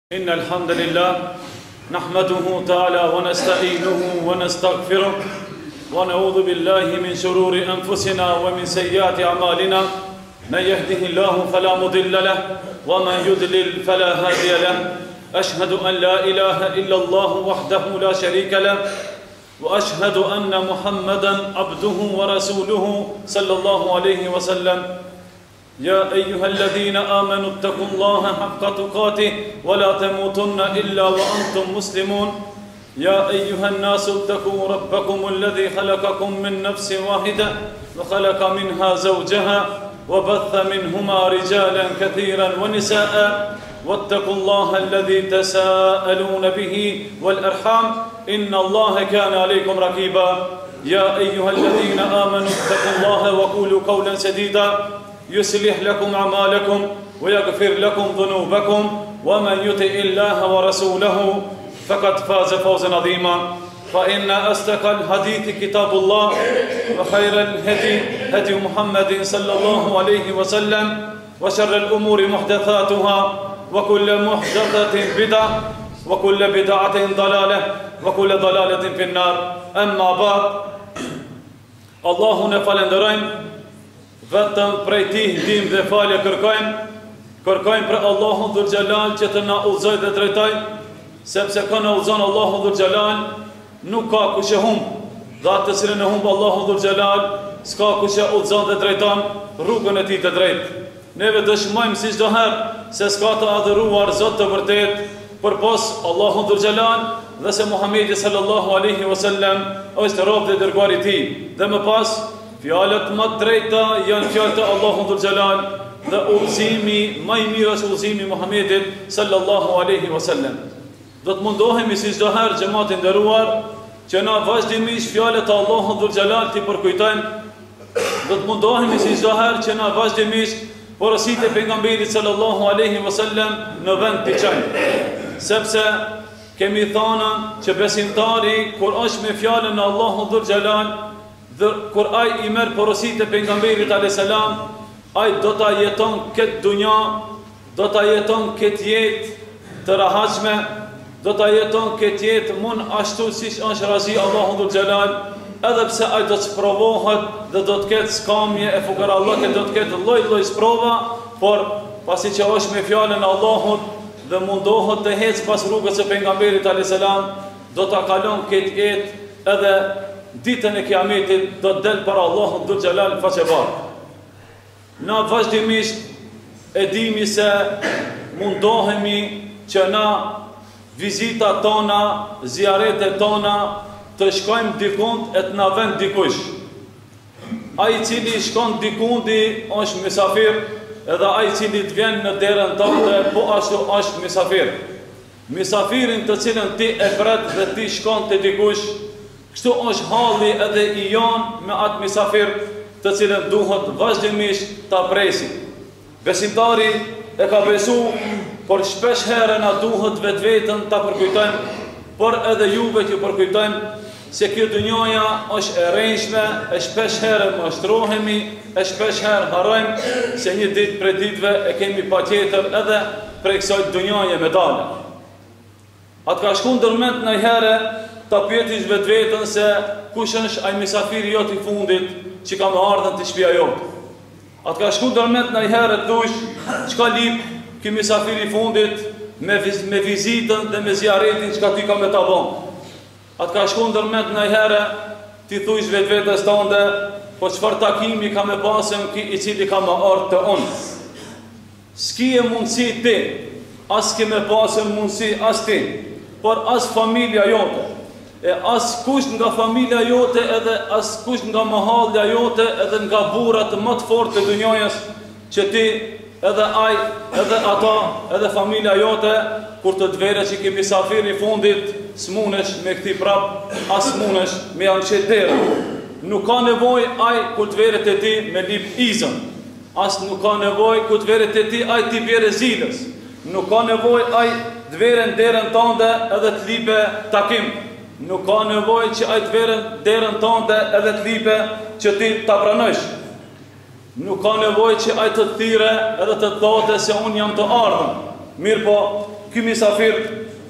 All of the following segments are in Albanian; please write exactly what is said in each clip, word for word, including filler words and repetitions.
إن الحمد لله نحمده تعالى ونستعينه ونستغفره ونعوذ بالله من شرور أنفسنا ومن سيئات أعمالنا من يهده الله فلا مضل له ومن يضلل فلا هادي له أشهد أن لا إله إلا الله وحده لا شريك له وأشهد أن محمدا عبده ورسوله صلى الله عليه وسلم يا أيها الذين آمنوا اتقوا الله حق تقاته ولا تموتن إلا وأنتم مسلمون يا أيها الناس اتقوا ربكم الذي خلقكم من نفس واحدة وخلق منها زوجها وبث منهما رجالا كثيرا ونساء واتقوا الله الذي تساءلون به والأرحام إن الله كان عليكم رقيبا يا أيها الذين آمنوا اتقوا الله وقولوا قولا سديدا يصلح لكم أعمالكم ويغفر لكم ذنوبكم ومن يطع الله ورسوله فقد فاز فوزا عظيما فإن أصدق الحديث كتاب الله وخير الهدي هدي محمد صلى الله عليه وسلم وشر الأمور محدثاتها وكل محدثة بدعة وكل بدعة ضلالة وكل ضلالة في النار أما بعد الله نفلندرين vetëm prej tij ndihmë dhe falje kërkojmë, kërkojmë për Allahun Dhul Xhelal që të na udhëzojë dhe drejtoj, sepse ka na udhëzon Allahu Dhul Xhelal, nuk ka kush e humb, dhe atë të cilën e humb Allahu Dhul Xhelal, s'ka kush e udhëzon dhe drejton rrugën e tij të drejtë. Neve dëshmojmë si çdo herë se s'ka të adhuruar Zot të vërtet përpos Allahu Dhul Xhelal dhe se Muhamedi sallallahu alaihi wasallam është rob dhe dërguar i tij. Dhe më pas fjalët më të drejta janë fjalët e Allahut Dhul Xhelal dhe udhëzimi më i mirë është udhëzimi i Muhamedit sallallahu alaihi wasallam. Do të mundohemi si çdo herë xhamati nderuar që na vazhdimisht fjalët e Allahut Dhul Xhelal të përkujtojmë. Do të mundohemi si çdo herë që na vazhdimisht porositë e pejgamberit sallallahu alaihi wasallam në vend të çojmë. Sepse kemi thënë që besimtari kur është me fjalën e Allahut Dhul Xhelal dhe kur ai i merr porositë e pejgamberit alayhis salam, ai do ta jeton këtë dunja, do ta jeton këtë jetë të rahatshme, do ta jeton këtë jetë mund ashtu siç është razi Allahu Dhul Xhelal, edhe pse ai do të provohet dhe do të ketë skamje e fukarallëke, do të ketë lloj-lloj sprova, por pasi që është me fjalën e Allahut dhe mundohet të ecë pas rrugës së pejgamberit alayhis salam, do ta kalon këtë jetë edhe ditën e kiametit do të del para Allahut Dhul Xhelal faqe bardhë. Na vazhdimisht e dimi se mundohemi që na vizitat tona, ziaretet tona të shkojmë dikund e të na vend dikush. Ai i cili shkon dikundi është mysafir, edhe ai i cili të vjen në derën tënde po ashtu është mysafir. Mysafirin të cilën ti e pret dhe ti shkon te dikush, kështu është halli edhe i janë me atë misafir të cilën duhet vazhdimisht ta presi. Besimtari e ka besu, por shpesh herë na duhet vetë vetën ta përkujtojmë, por edhe juve t'ju përkujtojmë se kjo dunjaja është e rrenjshme, e shpesh herë mashtrohemi, e shpesh herë harrojmë se një ditë prej ditëve e kemi patjetër edhe prej kësaj dunjaje me dalë. Atë ka shku ndërmend në herë ta pyetish vetë vetën se kush është ai misafiri jot i fundit që ka më ardhën të shtëpia jote. Atë ka shku ndërmend në herë të dush, çka lip ky misafiri i fundit me, viz, me vizitën dhe me ziaretin çka ti ka me ta bën. Atë ka shku ndërmend në herë ti thuj vetë vetës tënde, po çfarë takimi ka me pasën ki i cili ka më ardhë të unë. S'ki e mundësi ti, as ki me pasën mundësi as ti, por as familja jote. E as kush nga familja jote edhe as kush nga mahallja jote edhe nga burrat më të fortë të dunjës që ti edhe ai edhe ata edhe familja jote kur të dvere që ke misafir i fundit s'munesh me këti prap as s'munesh me janë qëtë derë. Nuk ka nevoj ai kur të dvere të ti me lip izën, as nuk ka nevoj kur të dvere të ti ai ti bjere zilës, nuk ka nevoj ai dvere në derën tënde edhe të lipe takim. Nuk ka nevoj që ajtë verën derën tënde edhe të lipe që ti të pranësh. Nuk ka nevoj që ajtë të thire edhe të thote se unë jam të ardhën. Mirë po, ky misafir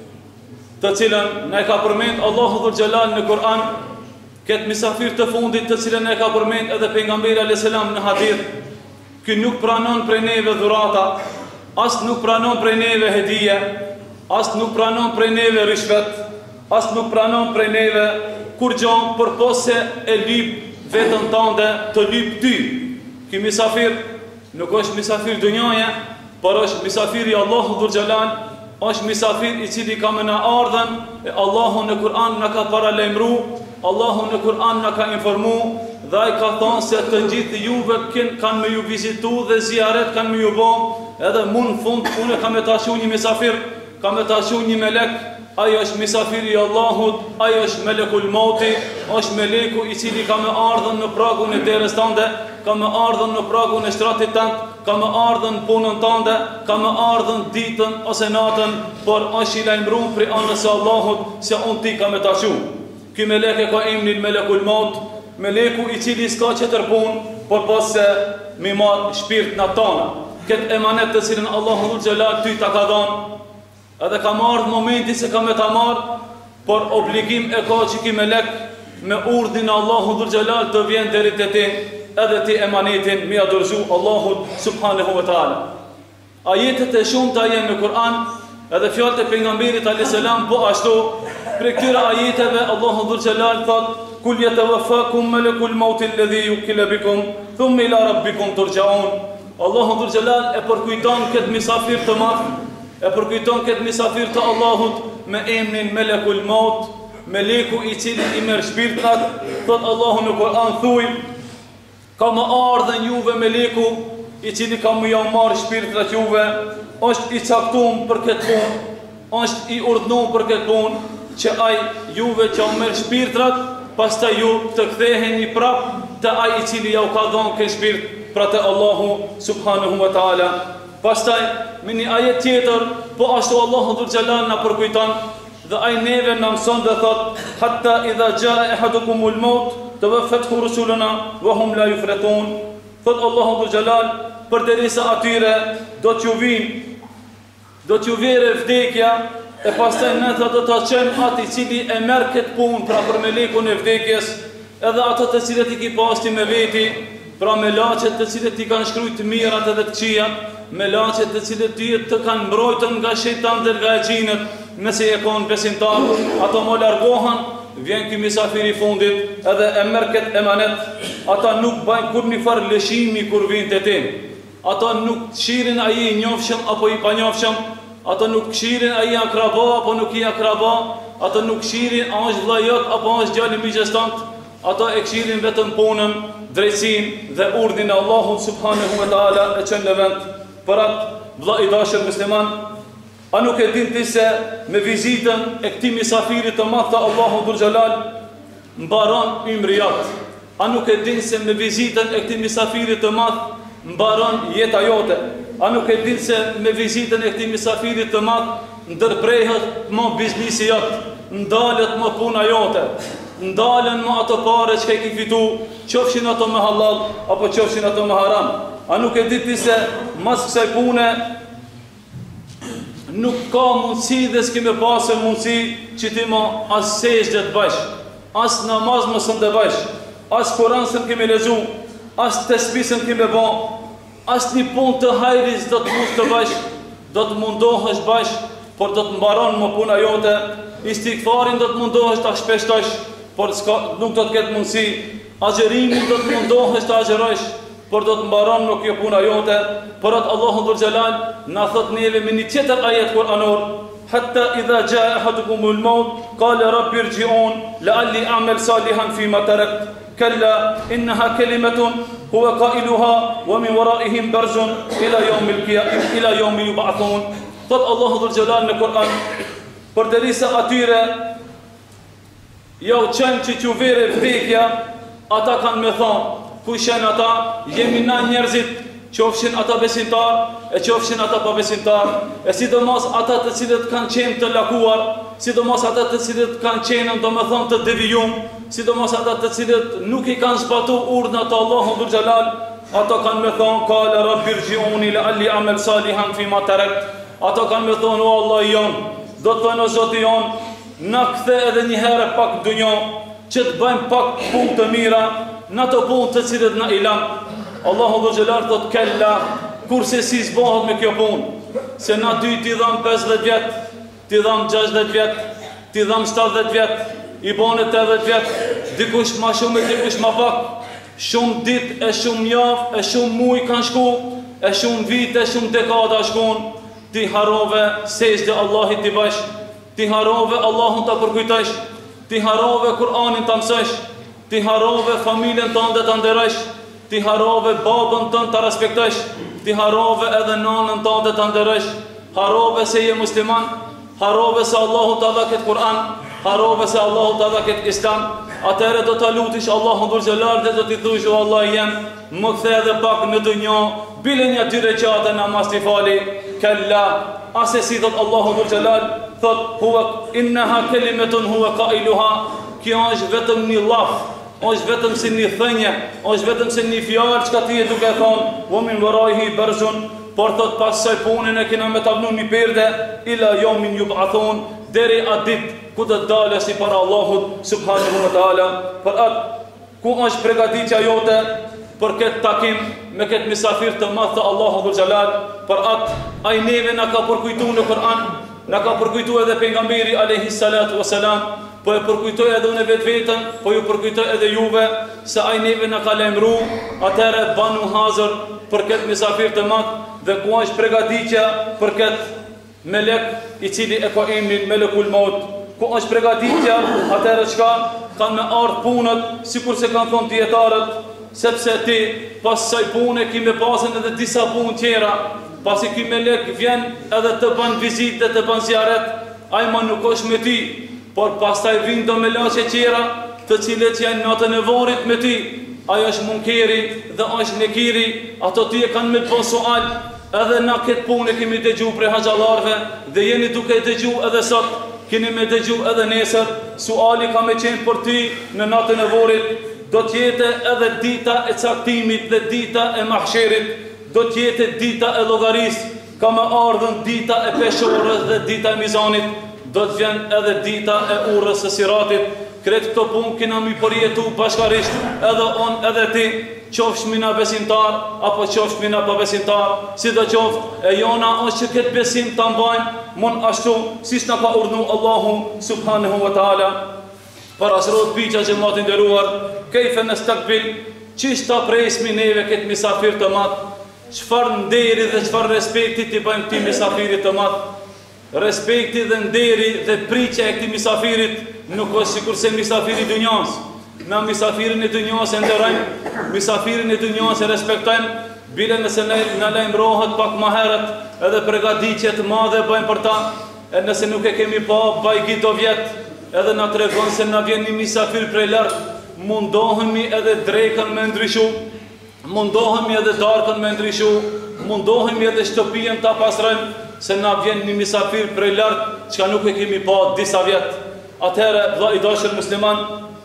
të cilën ne ka përmend Allahu Dhul Xhelal në Kur'an, këtë misafir të fundit të cilën ne ka përmend edhe pejgamberi alayhis salam në hadith, ky nuk pranon prej neve dhurata, as nuk pranon prej neve hedije, as nuk pranon prej neve rishvet, as nuk pranon prej neve kur gjon përpos se e lyp vetën tënde të lyp ty. Ky misafir nuk është misafir dunjaje, por është misafiri Allahu Dhul Xhelal, është misafir i cili ka më na ardhen, e Allahu në Kur'an na ka paralajmëru, Allahu në Kur'an na ka informu, dhe ai ka thonë se të gjithë juve kanë me ju vizitu dhe ziaret kanë me ju bo, edhe mund në fund unë kam me tashu një misafir, kam me tashu një melek, ajo është misafiri i Allahut, ajo është melekul mauti, është meleku i cili ka me ardhen në pragun e derës tënde, ka me ardhen në pragun e shtratit tënd, ka me ardhen punën tënde, ka me ardhen ditën ose natën, por është i lajmëruar prej anës së Allahut se unë ti ka me tashu. Ky melek e ka emrin melekul maut, meleku i cili s'ka qëtër punë, por pas se mi marë shpirt në tona. Këtë emanet të cilën Allahu Dhul Xhelal ty ta ka dhanë, edhe ka marrë momenti se ka me ta marrë, por obligim e ka që ki melek me urdhin Allahu Dhul Xhelal të vjen deri te ti, edhe ti emanetin mi adorzu Allahu subhanahu wa taala. Ajetet e shumta janë në Kur'an, edhe fjalët e pejgamberit alayhis salam po ashtu. Për këtyre ajeteve Allahu Dhul Xhelal thot: "Kul yatawaffakum malakul maut alladhi yukila bikum, thumma ila rabbikum turja'un." Allahu Dhul Xhelal e përkujton këtë misafir të madh, e përkujton këtë misafir të Allahut me emrin melekul maut, meleku i cili i merr shpirtat. Thot Allahu në Kur'an thuj: "Ka më ardhen juve meleku i cili ka më janë marrë shpirtat juve, është i caktuar për këtë punë, është i urdhnuar për këtë punë, që ai juve që u merr shpirtrat, pastaj ju të ktheheni prap te ai i cili ja u ka dhënë këtë shpirt, pra te Allahu subhanahu wa taala." Pastaj me një ajet tjetër, po ashtu Allahu Dhul Xhelal na përkujton dhe ai neve na mëson dhe thot: "Hatta idha jaa ahadukumul maut tawaffathu rusuluna wa hum la yufratun." Thot Allahu Dhul Xhelal, përderisa atyre do t'ju vinë, do t'ju vere vdekja, e pastaj nëta do ta çojmë atë i cili e merr këtë punë, pra për melekun e vdekjes, edhe ato të cilët i ki pasti me veti, pra me laçet të cilët i kanë shkruajtur të mirat edhe të këqijat, me laçet të cilët dyhet të kanë mbrojtur nga shejtani dhe nga xhinët, nëse e kanë besimtar, ato mo largohen, vjen ky misafir i fundit edhe e merr këtë emanet. Ata nuk bajnë kur një farë lëshimi kur vinë te ti. Ata nuk këshirin ai i njofshëm apo i panjofshëm, ata nuk këshirin ai i akraba apo nuk i akraba, ata nuk këshirin a është vëlla jot apo a është djali miqëstant, ata e këshirin vetëm punën, drejtsinë dhe urdhin e Allahut subhanahu wa taala e çon në vend. Për atë vëlla i dashur musliman, a nuk e din ti se me vizitën e këtij misafirit të madh të Allahu Dhul Xhelal mbaron ymri jot? A nuk e din se me vizitën e këtij misafirit të madh mbaron jeta jote? A nuk e din se me vizitën e këtij misafirit të madh ndërprehet më biznesi jot, ndalet më puna jote, ndalen më ato pare që ke ki fitu, qofshin ato me halal apo qofshin ato me haram? A nuk e di ti se mas kësaj pune nuk ka mundësi dhe s'ki me pasë mundësi që ti ma as sejdë të bësh, as namaz më së ndë bësh, as Kur'an së në kemi lezu, as tesbisën kemi ba, as një pun të hajris do të mund të bësh, do të mundohesh bësh, por do të mbaron më puna jote, istikfarin do të mundohesh të shpeshtosh, por nuk do të ketë mundësi, agjerimin do të mundohesh të agjerosh, por do të mbaron në kjo puna jote. Por atë Allahu Dhul Xhelal na thot neve me një tjetër ajet kuranor: "Hatta idha jaa ahadukumul maut qala rabbi irji'un la'alli a'mal salihan fima tarakt kalla innaha kalimatun huwa qailuha wa min wara'ihim barzun ila yawmil qiyamah ila yawmi yub'athun." Thot Allahu Dhul Xhelal në Kur'an, përderisa atyre jo qenë që që vere vdekja, ata kanë me thonë: "Ku shenë ata? Jemi na njerëzit, qofshin ata besimtar, e qofshin ata pa besimtar, e sidomos ata të cilët kanë qenë të lakuar, sidomos ata të cilët kanë qenë do me thonë të devijum, sidomos ata të cilët nuk i kanë zbatu urdhën të Allahu Dhul Xhelal, ata kanë me thonë: Qala rabbi irji'uni la'alli a'mal salihan fima tarakt." ato kanë me thonë, o Allah i jonë, do të thonë o Zoti jonë, na kthe edhe një herë pak dunjo, që të bëjmë pak punë të mira, në ato punë të cilët na i lanë. Allahu Dhul Xhelal thot kella, kurse si zbohet me kjo punë, se na dy t'i dham pesëdhjetë vjet, t'i dham gjashtëdhjetë vjet, t'i dham shtatëdhjetë vjet, i bane tetëdhjetë vjet, dikush ma shumë e dikush ma pak, shumë dit e shumë javë e shumë muj kanë shku, e shumë vite e shumë dekada shkun, ti harove sejdë Allahit t'i bash, ti harove Allahun t'a përkujtesh, ti harove Kur'anin t'a mësesh, ti harove familjen tënde t'a nderesh, ti harove babën tënd t'a respektesh, ti harove edhe nanën tënde t'a nderesh, harove se je musliman, harove se Allahu t'a dha këtë Kur'an, harove se Allahu t'a dha këtë Islam, atëherë do t'a lutish Allahun Dhul Xhelal dhe do t'i thush o Allah jem, më kthe edhe pak në dunjo, bile një dy recate namaz t'i fali, kella, ase si thot Allahu Dhul Xhelal, thot huwa innaha kelimetun huwa qailuha, kjo është vetëm një laf, është vetëm si një thënje, është vetëm si një fjalë çka ti e duke thonë, wa min waraihi barzun, por thot pas saj punën e kena me tavnu një perde, ila yawmin yub'athun, deri atë ditë ku të dalë si para Allahut subhanahu wa taala, për atë ku është përgatitja jote për këtë takim me këtë misafir të madh të Allahut Dhul Xhelal, për atë ai neve na ka përkujtuar në Kur'an, na ka përkujtuar edhe pejgamberi alayhi salatu wasalam, po e përkujtoj edhe unë vetë vetën, po ju përkujtoj edhe juve, se ai neve na ka lajmëru, atëherë banu hazër për këtë misafir të madh, dhe ku është përgatitja për këtë melek i cili e ka emrin Melekul Maut, ku është përgatitja, atëherë çka kanë me ardhur punët, sikur se kanë thonë dietarët, sepse ti pas kësaj pune ki me pasën edhe disa punë tjera, pasi ky melek vjen edhe të bën vizitë dhe të bën ziaret, ai më nuk është me ti, por pastaj vijnë do me laçe tjera, të cilët janë natën e varrit me ti, ai është munkeri dhe është nekiri, ato ti e kanë me të bënë sual, edhe na këtë punë kemi dëgju prej haxhallarëve, dhe jeni duke dëgju edhe sot, keni me dëgju edhe nesër, suali ka me qenë për ty në natën e varrit, do t'jete edhe dita e caktimit dhe dita e mahsherit, do t'jete dita e llogaris, ka me ardhën dita e peshorës dhe dita e mizanit, do t'vjen edhe dita e urrës së siratit. Kretë këto punë kina mi përjetu bashkarisht, edhe on edhe ti, qofsh mina besimtar, apo qofsh mina pa besimtar, si do qoft, e jona është që këtë besim të mbajnë, mon ashtu, si shna ka urnu Allahu subhanahu wa ta'ala. Për asrot piqa që matin dëruar, kejfe në stakbil, qishtë ta presmi neve këtë misafir të matë, qëfar nderi dhe qëfar respekti të bëjmë këti misafirit të matë, respekti dhe nderi dhe priqja e këti misafirit nuk është sikur se misafiri dënjas. Na misafirin e dënjas e ndërajmë, misafirin e dënjas e respektojmë, bile nëse në lajmërohet pak ma herët, edhe përgatitje të madhe bëjmë për ta, e nëse nuk e kemi pa bajgi do vjetë, edhe na të regon se na vjen një misafir prej lartë, mundohemi edhe drekën me ndryshu, mundohemi edhe darkën me ndryshu, mundohemi edhe shtëpijen të pasrën, se na vjen një misafir prej lartë, qka nuk e kemi pa disa vjetë. Atëherë, vlla i dashur musliman,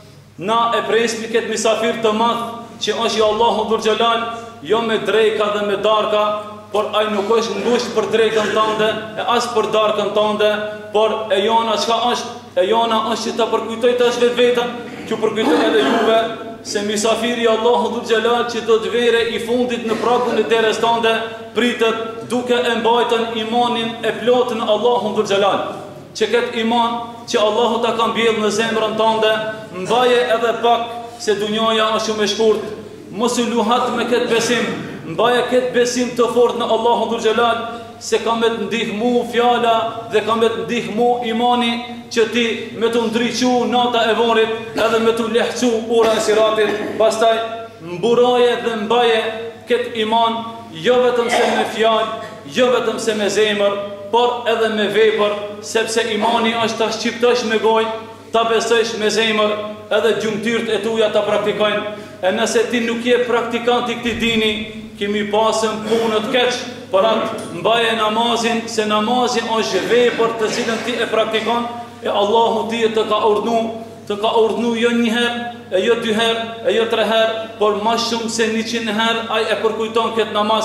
na e presmi këtë misafir të madh, që është i Allahu Dhul Xhelal, jo me dreka dhe me darka, por ai nuk është ngusht për drekën tënde, e as për darkën tënde, por e jona çka është, e jona është që ta përkujtoj të është vetë vetën, që përkujtoj edhe juve, se misafiri Allahu Dhul Xhelal që do të vere i fundit në pragun e deres tënde, pritet duke e mbajtën imanin e plotë në Allahu Dhul Xhelal. Që këtë iman që Allahu ta ka mbjellë në zemrën tënde, mbaje edhe pak se dunjaja është shumë e shkurt, mos u luhat me këtë besim, mbaje këtë besim të fortë në Allahu Dhul Xhelal, se ka me të ndihmu fjala dhe ka me të ndihmu imani që ti me të ndriqu nata e varrit edhe me të lehtësu ura e siratit. Pastaj mburaje dhe mbaje këtë iman jo vetëm se me fjalë, jo vetëm se me zemër, por edhe me vepër, sepse imani është ta shqiptosh me gojë, ta besosh me zemër, edhe gjymtyrët e tuja ta praktikojnë. E nëse ti nuk je praktikant i këtij dini, kemi pasën punë të keq, por atë mbaje namazin, se namazi është vepër të cilën ti e praktikon, e Allahu ti e të ka urdhnu, të ka urdhnu jo një herë, e jo dy herë, e jo tre herë, por më shumë se njëqind herë ai e përkujton këtë namaz.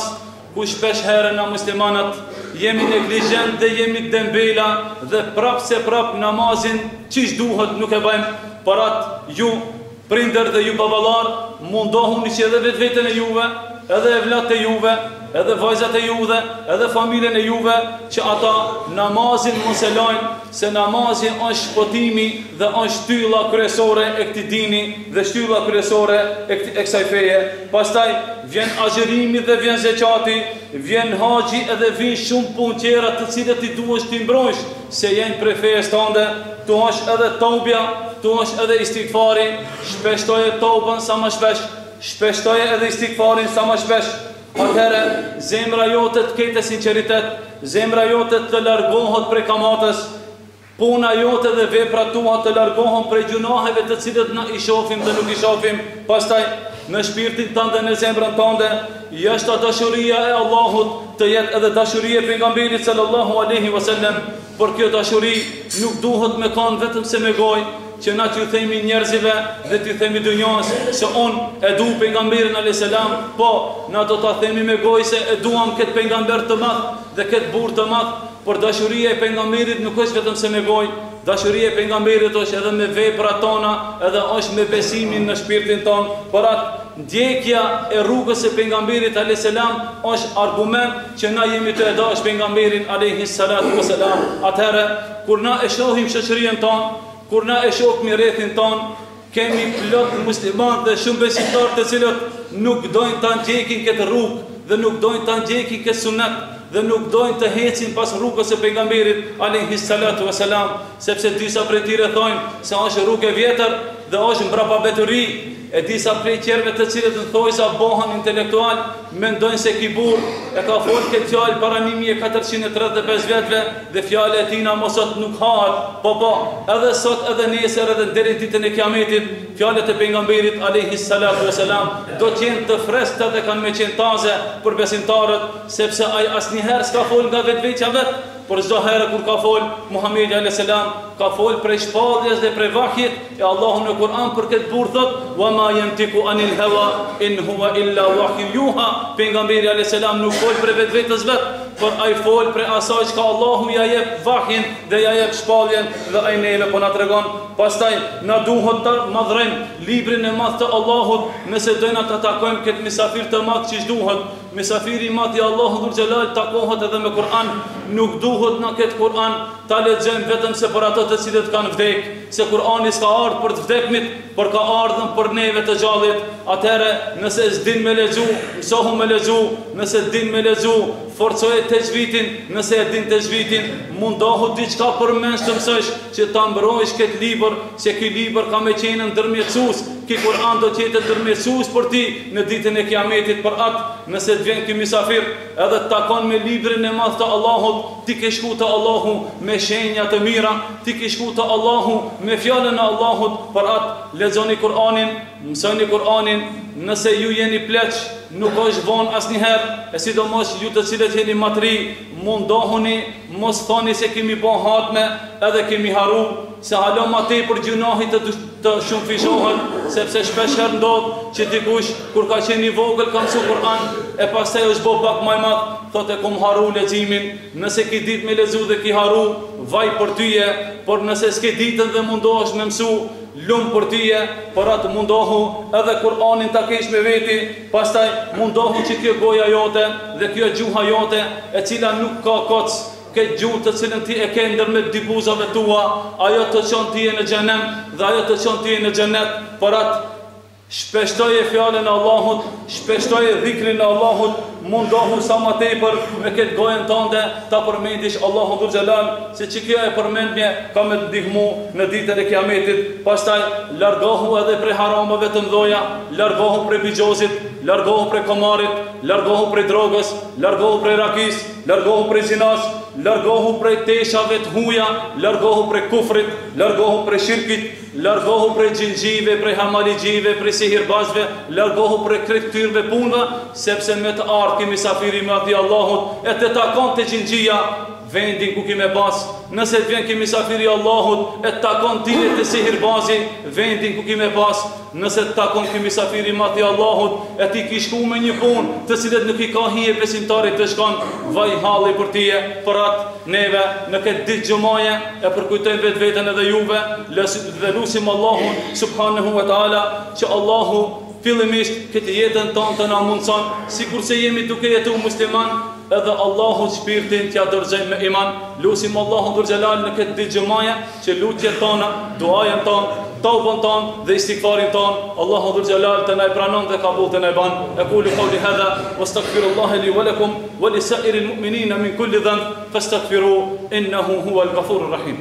ku shpesh herë na muslimanët jemi neglijent dhe jemi dembela dhe prap se prap namazin qish duhet nuk e bëjmë. Parat ju prindër dhe ju baballar mundohuni që edhe vetë vetën e juve, edhe evlat e juve, edhe vajzat e juve, edhe familjen e juve, që ata namazin mos e lajnë, se namazin është shpëtimi dhe është shtylla kryesore e këtij dini dhe shtylla kryesore e kësaj feje. Pastaj vjen agjerimi dhe vjen zeqati, vjen haxhi edhe vin shumë punë tjera të cilët ti duhesh ti mbrojsh, se janë prej fejes tënde. Tu është edhe taubja, tu është edhe istighfari, shpeshtoje taubën sa më shpesh, shpeshtoje edhe istighfarin sa më shpesh. Atëherë zemra jote të ketë sinqeritet, zemra jote të largohet prej kamatës, puna jote dhe veprat tua të largohen prej gjunaheve të cilët na i shohim dhe nuk i shohim. Pastaj në shpirtin tënde, në zemrën tënde, jashtë dashuria e Allahut të jetë edhe dashuria e pejgamberit sallallahu alaihi wasallam. Por kjo dashuri nuk duhet me kanë vetëm se me gojë, që na t'ju themi njerëzive dhe t'ju themi dunjas se unë e du pejgamberin alayhis salam, po na do ta themi me gojë se e duam këtë pejgamber të madh dhe këtë burr të madh. Por dashuria e pejgamberit nuk është vetëm se me gojë, dashuria e pejgamberit është edhe me veprat tona, edhe është me besimin në shpirtin ton. Por atë ndjekja e rrugës së pejgamberit alayhis salam është argument që na jemi të dashur pejgamberin alayhis salatu wasalam. Atëherë kur na e shohim shoqërinë tonë, kur na e shohim rrethin ton, kemi plot muslimanë dhe shumë besimtarë të cilët nuk dojnë ta ndjekin këtë rrugë dhe nuk dojnë ta ndjekin këtë sunet dhe nuk dojnë të hecin pas rrugës së pejgamberit alayhis salatu wasalam, sepse disa prej tyre thonë se është rrugë e vjetër dhe është mbrapa beturi. E disa prej tjerëve të cilët në thojë sa bohën intelektual, mendojnë se ky burr e ka folë këtë fjalë para një mijë e katërqind e tridhjetë e pesë vjetëve dhe fjala e tij na mosot nuk hahet. Po po, edhe sot edhe nesër edhe deri ditën e Kiametit, fjalët e pejgamberit alayhis salatu wasalam do të jenë të freskëta dhe kanë me qenë taze për besimtarët, sepse ai asnjëherë s'ka folë nga vetveçja vet. Por çdo herë kur ka fol Muhamedi alayhis salam, ka fol prej shpalljes dhe prej vahjit e Allahu në Kur'an për këtë burr thot: "Wa ma yantiqu anil hawa in huwa illa wahyu yuha." Pejgamberi alayhis salam nuk fol për vetvetes vet, por ai fol për asaj që Allahu ja jep vahjin dhe ja jep shpalljen dhe ai neve po na tregon. Pastaj na duhet të madhrojmë librin e madh të Allahut, nëse dojna të takojmë këtë misafir të madh që duhet. Misafiri i madh i Allahut dhul xhelal takohet edhe me Kur'an. Nuk duhet na këtë Kur'an ta lexojmë vetëm se për ato të cilët kanë vdek, se Kur'ani s'ka ardhur për të vdekmit, por ka ardhur për neve të gjallit. Atëherë, nëse s'din me lexu, mësohu me lexu, nëse din me lexu, forcoje tajvidin, nëse e din tajvidin, mundohu diçka përmes të mësosh që ta mbrojësh këtë libër, se ky libër ka me qenë ndërmjetësues. Ky Kur'an do të jetë ndërmjetësues për ti në ditën e Kiametit. Për atë, nëse të vjen ky misafir edhe të takon me librin e madh të Allahut, ti ke shku të Allahu me shenja të mira, ti ke shku të Allahu me fjalën e Allahut. Për atë, lexoni Kur'anin, mësoni Kur'anin. Nëse ju jeni pleq, nuk është vonë asnjëherë, e sidomos ju të cilët jeni matri, mundohuni mos thoni se kemi bën hatme edhe kemi haru, se hala më tepër gjunahi të, të shumë fishohet, sepse shpesh herë ndodh që dikush kur ka qenë i vogël ka mësuar Kur'an e pastaj është bë pak më i madh, thotë kum haru leximin. Nëse ke ditë me lexu dhe ke haru, vaj për tyje, por nëse s'ke ditën dhe mundohesh me mësu, lumë për tyje, por atë mundohu edhe Kur'anin ta kesh me veti, pastaj mundohu që kjo goja jote dhe kjo gjuha jote, e cila nuk ka koc, këtë gjuhë të cilën ti e ke ndërmjet dy buzave tua, ajo të çon ti në xhenem dhe ajo të çon ti në xhenet. Por atë shpeshtoje fjalën e Allahut, shpeshtoje dhikrin e Allahut, mundohu sa më tepër me këtë gojën tënde ta përmendish Allahun dhul xhelal, se që kjo e përmendje ka me të ndihmu në ditën e Kiametit. Pastaj largohu edhe prej haramave të mëdha, largohu prej bigjozit, largohu prej komarit, largohu prej drogës, largohu prej rakis, largohu prej zinas, largohu prej teshave të huja, largohu prej kufrit, largohu prej shirkit, largohu prej xhinxhive, prej hamaligjive, prej sihirbazve, largohu prej këtyre punëve, sepse me të ardh kimi misafiri me ati Allahut, e të takon të xhinxhia vendin ku kime pas. Nëse të vjen ki misafiri Allahut, e të takon tine të si hirbazi, vendin ku kime pas. Nëse të takon ki misafiri mati Allahut, e ti ki shku me një pun, të cilet nuk i ka hije besimtarit të shkon, vaj halli për tije, për atë neve, në këtë ditë gjumaje, e përkujtojmë vetë vetën edhe juve, dhe lusim Allahun, subhanahu wa ta'ala, që Allahu fillimisht këtë jetën tonë të na mundson, sikur se jemi duke jetu musliman, edhe Allahu shpirtin t'ja dërgjejmë me iman. Lusim Allahu dhul xhelal në këtë ditë xhumaje që lutjet tona, duajën tonë, tawbën tonë dhe istighfarin tonë, Allahu dhul xhelal të na pranon dhe kabul të na ban. Aqulu qawli hadha wastaghfirullaha li wa lakum wa li sa'iril mu'minina min kulli dhanb fastaghfiruhu innahu huwal ghafurur rahim.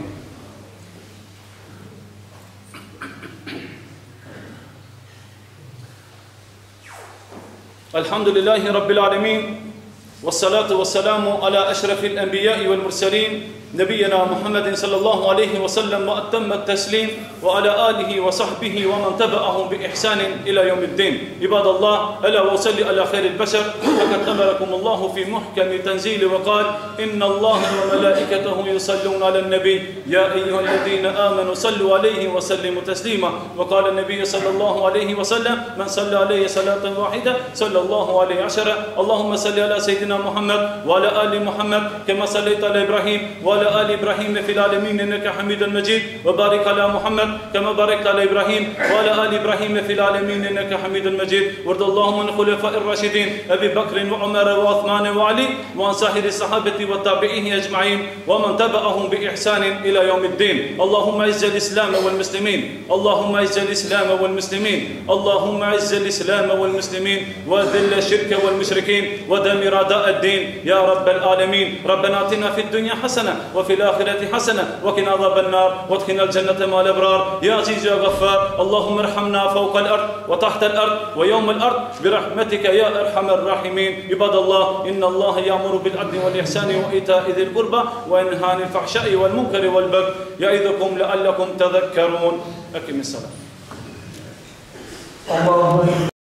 Alhamdulillahi rabbil alamin. والصلاة والسلام على أشرف الأنبياء والمرسلين نبينا محمد صلى الله عليه وسلم وأتم التسليم وعلى آله وصحبه ومن تبعهم بإحسان إلى يوم الدين. عباد الله، ألا وصلي على خير البشر، فقد أمركم الله في محكم تنزيل وقال إن الله وملائكته يصلون على النبي يا أيها الذين آمنوا صلوا عليه وسلموا تسليما. وقال النبي صلى الله عليه وسلم من صلى عليه صلاة واحدة صلى الله عليه عشرة. اللهم صل على سيدنا محمد وعلى آل محمد كما صليت على إبراهيم وعلى آل إبراهيم في العالمين إنك حميد مجيد، وبارك على محمد كما باركت على إبراهيم وعلى آل إبراهيم في العالمين إنك حميد مجيد. وارض اللهم عن الخلفاء الراشدين أبي بكر وعمر وعثمان وعلي وعن سائر الصحابة والتابعين أجمعين ومن تبعهم بإحسان إلى يوم الدين. اللهم أعز الإسلام والمسلمين، اللهم أعز الإسلام والمسلمين، اللهم أعز الإسلام والمسلمين وذل الشرك والمشركين ودمر أعداء الدين يا رب العالمين. ربنا آتنا في الدنيا حسنة وفي الآخرة حسنة وقنا عذاب النار وادخلنا الجنة مع الأبرار يا عزيز يا غفار. اللهم ارحمنا فوق الأرض وتحت الأرض ويوم الأرض برحمتك يا أرحم الراحمين. عباد الله، إن الله يأمر بالعدل والإحسان وإيتاء ذي القربى وينهى عن الفحشاء والمنكر والبغي يعظكم لعلكم تذكرون. أقم الصلاة.